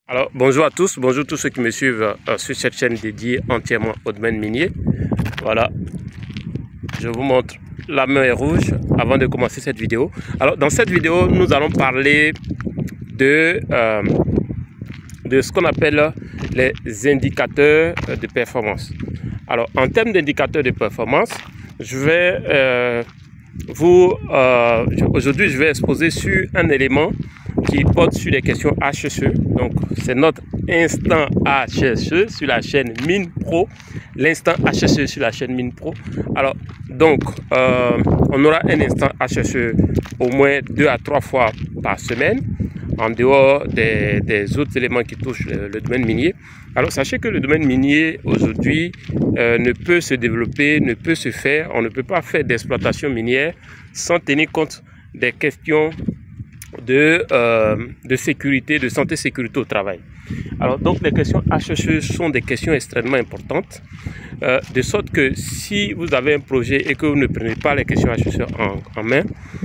Alors, bonjour à tous ceux qui me suivent sur cette chaîne dédiée entièrement au domaine minier. Voilà, je vous montre la main est rouge avant de commencer cette vidéo. Alors, dans cette vidéo, nous allons parler de ce qu'on appelle les indicateurs de performance. Alors, en termes d'indicateurs de performance, je vais aujourd'hui, je vais exposer sur un élément qui porte sur les questions HSE. Donc, c'est notre instant HSE sur la chaîne Mine Pro. L'instant HSE sur la chaîne Mine Pro. Alors, donc, on aura un instant HSE au moins 2 à 3 fois par semaine, en dehors des autres éléments qui touchent le domaine minier. Alors, sachez que le domaine minier, aujourd'hui, ne peut se développer, ne peut se faire. On ne peut pas faire d'exploitation minière sans tenir compte des questions de sécurité, de santé sécurité au travail. Alors donc les questions HSE sont des questions extrêmement importantes, de sorte que si vous avez un projet et que vous ne prenez pas les questions HSE en main,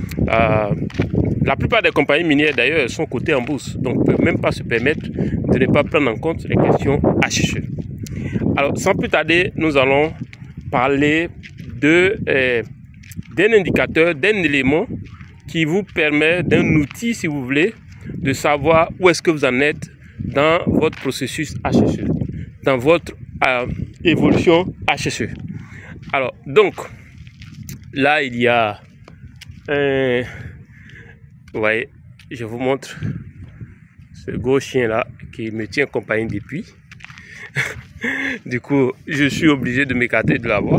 la plupart des compagnies minières d'ailleurs sont cotées en bourse, donc ne peuvent même pas se permettre de ne pas prendre en compte les questions HSE. Alors sans plus tarder, nous allons parler d'un indicateur, d'un élément qui vous permet, d'un outil si vous voulez, de savoir où est-ce que vous en êtes dans votre processus HSE, dans votre évolution HSE. Alors donc, là il y a un... Vous voyez, je vous montre ce gros chien là qui me tient compagnie depuis. Du coup, je suis obligé de m'écarter de la voie.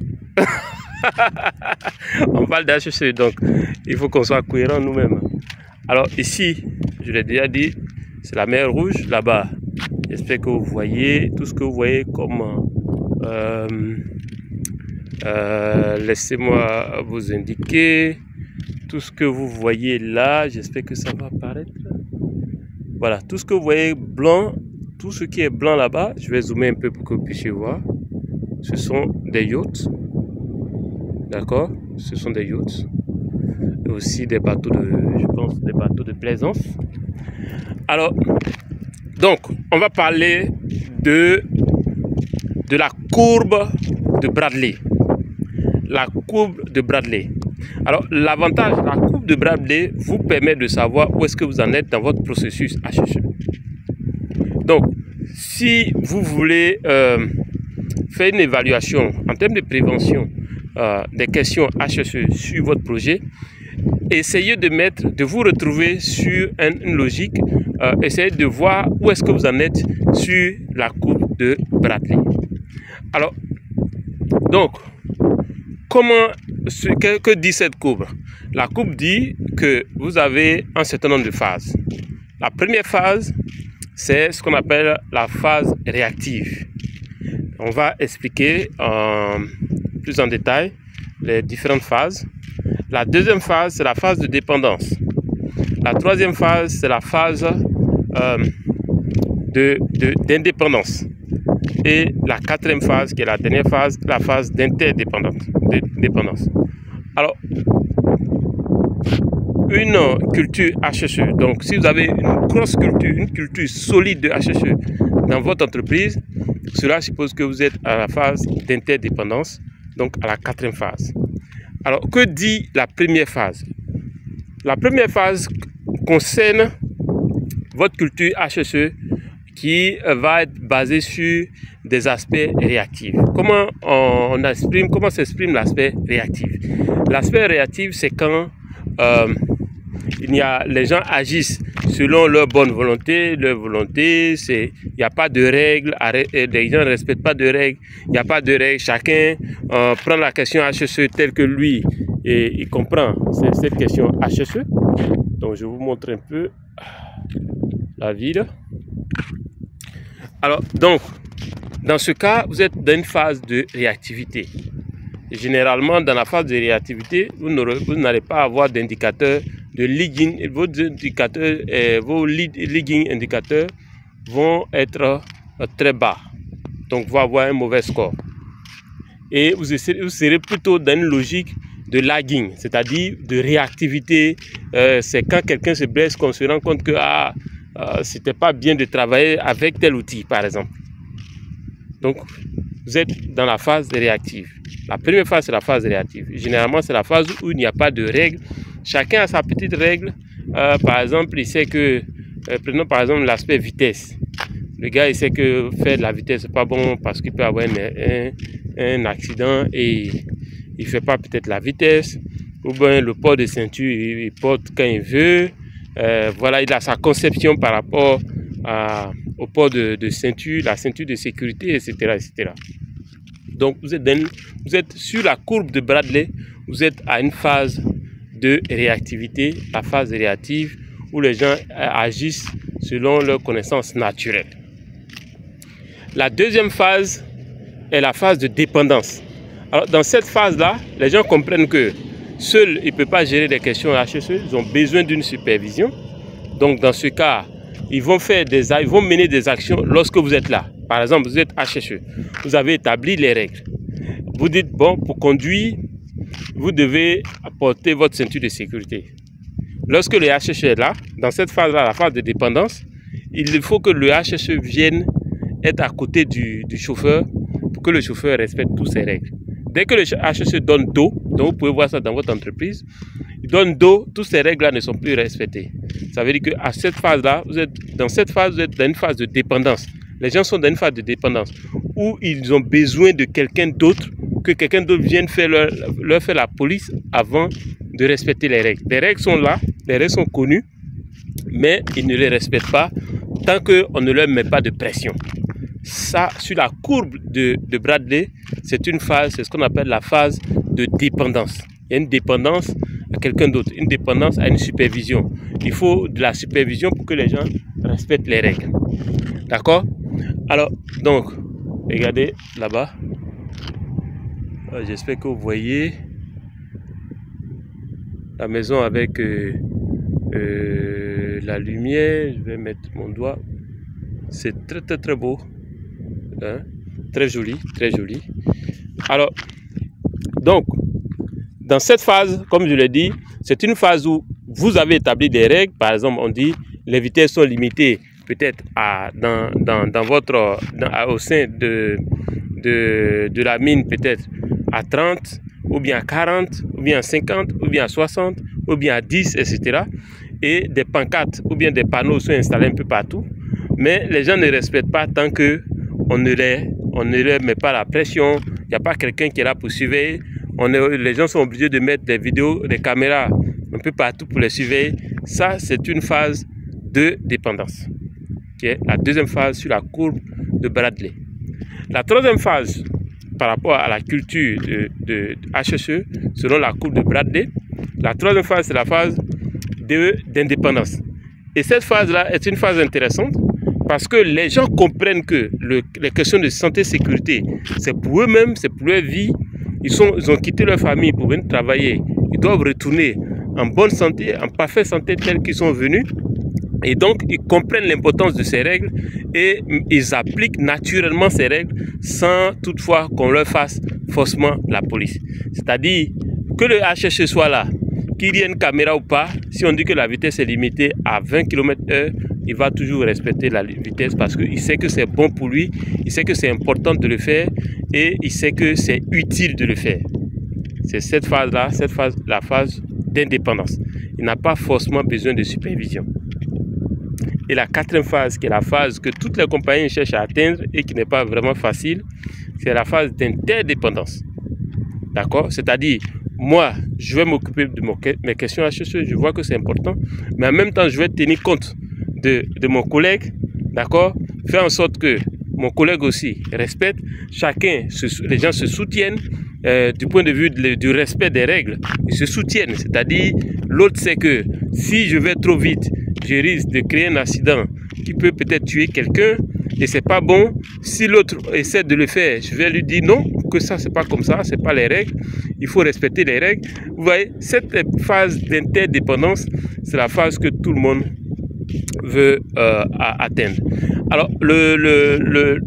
On parle d'HSE, donc il faut qu'on soit cohérent nous-mêmes. Alors ici, je l'ai déjà dit, c'est la mer Rouge là-bas. J'espère que vous voyez tout ce que vous voyez comme... laissez-moi vous indiquer tout ce que vous voyez là. J'espère que ça va apparaître. Voilà, tout ce que vous voyez blanc, tout ce qui est blanc là-bas, je vais zoomer un peu pour que vous puissiez voir. Ce sont des yachts. D'accord, ce sont des yachts et aussi des bateaux je pense, des bateaux de plaisance. Alors, donc, on va parler de la courbe de Bradley. La courbe de Bradley. Alors, l'avantage, la courbe de Bradley vous permet de savoir où est-ce que vous en êtes dans votre processus HSE. Donc, si vous voulez faire une évaluation en termes de prévention des questions HSE sur votre projet, essayez de vous retrouver sur une logique, essayez de voir où est-ce que vous en êtes sur la courbe de Bradley. Alors, donc, que dit cette courbe? La courbe dit que vous avez un certain nombre de phases. La première phase, c'est ce qu'on appelle la phase réactive. On va expliquer plus en détail les différentes phases. La deuxième phase, c'est la phase de dépendance. La troisième phase, c'est la phase d'indépendance. Et la quatrième phase, qui est la dernière phase, la phase d'interdépendance. Alors, une culture HSE, donc si vous avez une grosse culture, une culture solide de HSE dans votre entreprise, cela suppose que vous êtes à la phase d'interdépendance, donc à la quatrième phase. Alors, que dit la première phase? La première phase concerne votre culture HSE qui va être basée sur des aspects réactifs. Comment s'exprime l'aspect réactif? L'aspect réactif, c'est quand les gens agissent selon leur bonne volonté, il n'y a pas de règles, les gens ne respectent pas de règles, il n'y a pas de règles, chacun prend la question HSE telle que lui et il comprend cette question HSE. Donc je vous montre un peu la ville. Alors donc, dans ce cas, vous êtes dans une phase de réactivité. Et généralement, dans la phase de réactivité, vous n'allez pas avoir d'indicateurs de leading. Vos leading indicateurs vont être très bas. Donc, vous allez avoir un mauvais score. Et vous serez plutôt dans une logique de lagging, c'est-à-dire de réactivité. C'est quand quelqu'un se blesse qu'on se rend compte que c'était pas bien de travailler avec tel outil, par exemple. Donc, vous êtes dans la phase réactive. La première phase, c'est la phase réactive. Généralement, c'est la phase où il n'y a pas de règles. Chacun a sa petite règle. Par exemple, il sait que, prenons par exemple l'aspect vitesse. Le gars, il sait que faire de la vitesse, c'est pas bon parce qu'il peut avoir un accident et il ne fait pas peut-être la vitesse. Ou bien le port de ceinture, il porte quand il veut. Voilà, il a sa conception par rapport au port de ceinture, la ceinture de sécurité, etc. etc. Donc, vous êtes sur la courbe de Bradley, vous êtes à une phase de réactivité, la phase réactive, où les gens agissent selon leurs connaissances naturelles. La deuxième phase est la phase de dépendance. Alors, dans cette phase-là, les gens comprennent que seuls, ils ne peuvent pas gérer des questions HSE, ils ont besoin d'une supervision. Donc, dans ce cas, ils vont mener des actions lorsque vous êtes là. Par exemple, vous êtes HSE, vous avez établi les règles. Vous dites, bon, pour conduire, vous devez apporter votre ceinture de sécurité. Lorsque le HSE est là, dans cette phase-là, la phase de dépendance, il faut que le HSE vienne être à côté du chauffeur pour que le chauffeur respecte toutes ces règles. Dès que le HSE donne dos, donc vous pouvez voir ça dans votre entreprise, il donne dos, toutes ces règles-là ne sont plus respectées. Ça veut dire qu'à cette phase-là, vous êtes dans une phase de dépendance. Les gens sont dans une phase de dépendance où ils ont besoin de quelqu'un d'autre, que quelqu'un d'autre vienne leur faire la police avant de respecter les règles. Les règles sont là, les règles sont connues, mais ils ne les respectent pas tant qu'on ne leur met pas de pression. Ça, sur la courbe de Bradley, c'est une phase, c'est ce qu'on appelle la phase de dépendance. Il y a une dépendance à quelqu'un d'autre, une dépendance à une supervision. Il faut de la supervision pour que les gens respectent les règles. D'accord? Alors, donc, regardez là-bas. J'espère que vous voyez la maison avec la lumière. Je vais mettre mon doigt. C'est très très très beau. Hein? Très joli, très joli. Alors, donc, dans cette phase, comme je l'ai dit, c'est une phase où vous avez établi des règles. Par exemple, on dit les vitesses sont limitées peut-être au sein de la mine, peut-être à 30, ou bien à 40, ou bien à 50, ou bien à 60, ou bien à 10, etc. Et des pancartes ou bien des panneaux sont installés un peu partout. Mais les gens ne respectent pas tant qu'on ne leur met pas la pression. Il n'y a pas quelqu'un qui est là pour surveiller. Les gens sont obligés de mettre des vidéos, des caméras un peu partout pour les surveiller. Ça, c'est une phase de dépendance, qui est la deuxième phase sur la courbe de Bradley. La troisième phase, par rapport à la culture de HSE, selon la courbe de Bradley, la troisième phase, c'est la phase d'indépendance. Et cette phase-là est une phase intéressante parce que les gens comprennent que les questions de santé et sécurité, c'est pour eux-mêmes, c'est pour leur vie. Ils ont quitté leur famille pour venir travailler. Ils doivent retourner en bonne santé, en parfaite santé telle qu'ils sont venus. Et donc, ils comprennent l'importance de ces règles et ils appliquent naturellement ces règles sans toutefois qu'on leur fasse forcément la police. C'est-à-dire que le HSE soit là, qu'il y ait une caméra ou pas, si on dit que la vitesse est limitée à 20 km/h, il va toujours respecter la vitesse parce qu'il sait que c'est bon pour lui, il sait que c'est important de le faire et il sait que c'est utile de le faire. C'est cette phase-là, la phase d'indépendance. Il n'a pas forcément besoin de supervision. Et la quatrième phase, qui est la phase que toutes les compagnies cherchent à atteindre et qui n'est pas vraiment facile, c'est la phase d'interdépendance. D'accord? C'est-à-dire, moi, je vais m'occuper de mes questions HSE, je vois que c'est important, mais en même temps, je vais tenir compte de mon collègue, d'accord? Faire en sorte que mon collègue aussi respecte, les gens se soutiennent du point de vue du respect des règles, ils se soutiennent, c'est-à-dire, l'autre sait que si je vais trop vite, je risque de créer un accident qui peut peut-être tuer quelqu'un et c'est pas bon. Si l'autre essaie de le faire, je vais lui dire non, que ça c'est pas comme ça, c'est pas les règles, il faut respecter les règles. Vous voyez, cette phase d'interdépendance, c'est la phase que tout le monde veut atteindre. Alors, le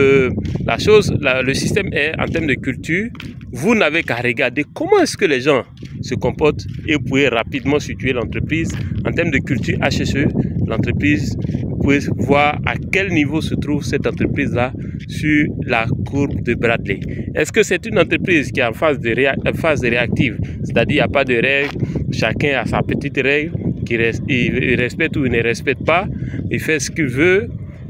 système est en termes de culture. Vous n'avez qu'à regarder comment est-ce que les gens se comportent et vous pouvez rapidement situer l'entreprise. En termes de culture HSE, l'entreprise, vous pouvez voir à quel niveau se trouve cette entreprise-là sur la courbe de Bradley. Est-ce que c'est une entreprise qui est en phase de réactive, c'est-à-dire il n'y a pas de règles, chacun a sa petite règle, il respecte ou il ne respecte pas, il fait ce qu'il veut,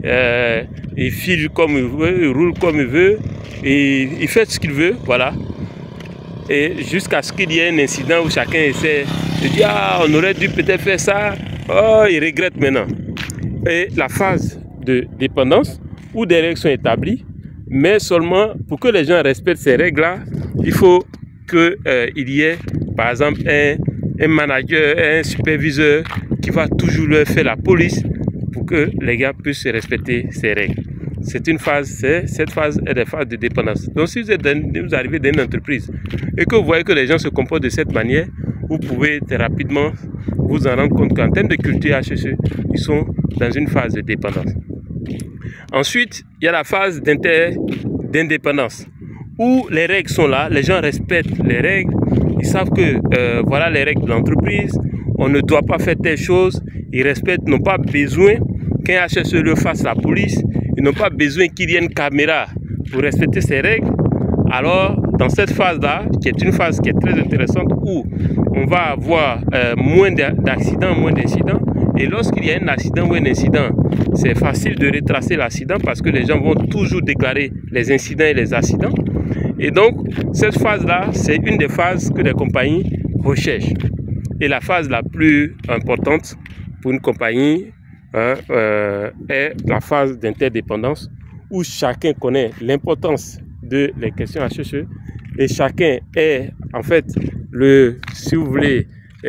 il file comme il veut, il roule comme il veut, et il fait ce qu'il veut, voilà. Et jusqu'à ce qu'il y ait un incident où chacun essaie de dire « Ah, on aurait dû peut-être faire ça, oh, il regrette maintenant ». Et la phase de dépendance, où des règles sont établies, mais seulement pour que les gens respectent ces règles-là, il faut qu'il y ait, par exemple, un manager, un superviseur qui va toujours leur faire la police pour que les gars puissent respecter ces règles. C'est une phase, cette phase est la phase de dépendance. Donc si vous arrivez dans une entreprise et que vous voyez que les gens se comportent de cette manière, vous pouvez rapidement vous en rendre compte qu'en termes de culture HSE, ils sont dans une phase de dépendance. Ensuite, il y a la phase d'indépendance où les règles sont là, les gens respectent les règles, ils savent que voilà les règles de l'entreprise, on ne doit pas faire telle chose, ils respectent, n'ont pas besoin qu'un HSE le fasse la police, ils n'ont pas besoin qu'il y ait une caméra pour respecter ces règles. Alors, dans cette phase-là, qui est une phase qui est très intéressante, où on va avoir moins d'accidents, moins d'incidents, et lorsqu'il y a un accident ou un incident, c'est facile de retracer l'accident parce que les gens vont toujours déclarer les incidents et les accidents. Et donc, cette phase-là, c'est une des phases que les compagnies recherchent. Et la phase la plus importante pour une compagnie est la phase d'interdépendance où chacun connaît l'importance de les questions HSE et chacun est en fait si vous voulez,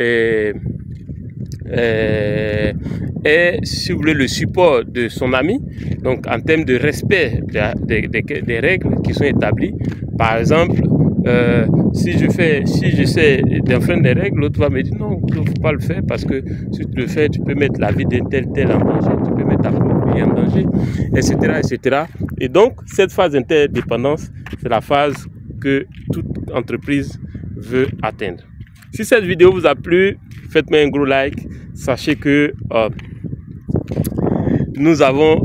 si vous voulez le support de son ami, donc en termes de respect des règles qui sont établies. Par exemple, si j'essaie d'enfreindre des règles, l'autre va me dire non, il ne faut pas le faire parce que si tu le fais, tu peux mettre la vie d'un tel en danger, tu peux mettre ta propre vie en danger, etc., etc. Et donc, cette phase d'interdépendance, c'est la phase que toute entreprise veut atteindre. Si cette vidéo vous a plu, faites-moi un gros like. Sachez que nous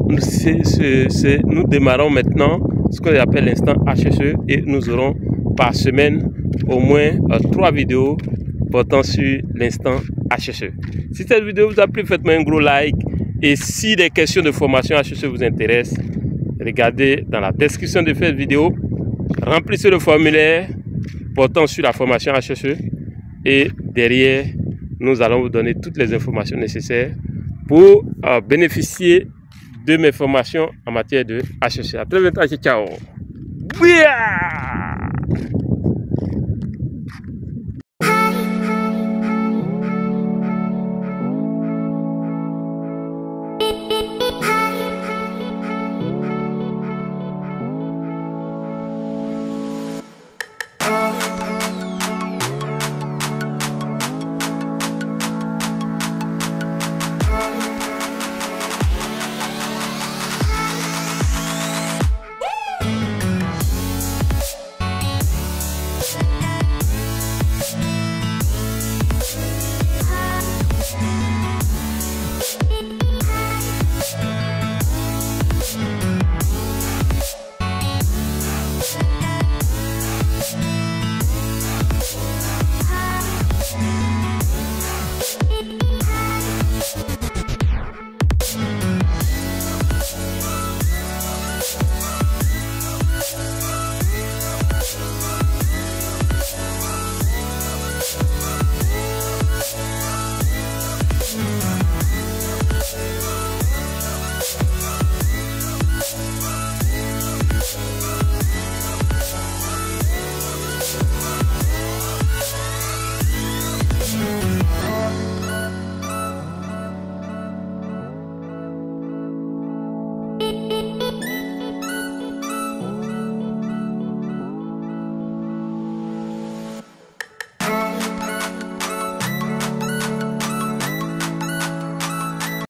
démarrons maintenant ce qu'on appelle l'instant HSE et nous aurons par semaine au moins 3 vidéos portant sur l'instant HSE. Si cette vidéo vous a plu, faites-moi un gros like. Et si des questions de formation HSE vous intéressent, regardez dans la description de cette vidéo, remplissez le formulaire portant sur la formation HSE et derrière, nous allons vous donner toutes les informations nécessaires pour bénéficier de mes formations en matière de HSE. À très bientôt, ciao! Yeah!